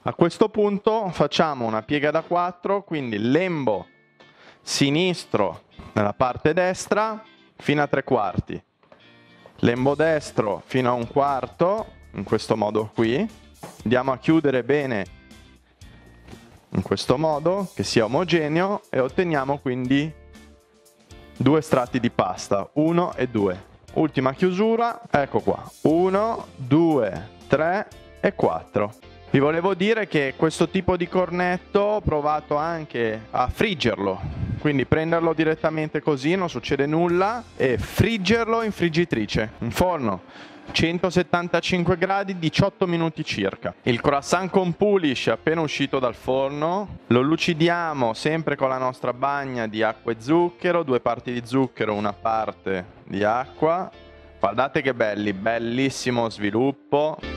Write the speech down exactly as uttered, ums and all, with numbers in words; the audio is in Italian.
A questo punto facciamo una piega da quattro, quindi lembo sinistro nella parte destra fino a tre quarti, lembo destro fino a un quarto, in questo modo qui. Andiamo a chiudere bene in questo modo, che sia omogeneo, e otteniamo quindi due strati di pasta, uno e due. Ultima chiusura, ecco qua, uno, due, tre e quattro. Vi volevo dire che questo tipo di cornetto ho provato anche a friggerlo, quindi prenderlo direttamente così, non succede nulla, e friggerlo in friggitrice, in forno, centosettantacinque gradi, diciotto minuti circa. Il croissant con Pulish è appena uscito dal forno, lo lucidiamo sempre con la nostra bagna di acqua e zucchero, due parti di zucchero, una parte di acqua. Guardate che belli, bellissimo sviluppo.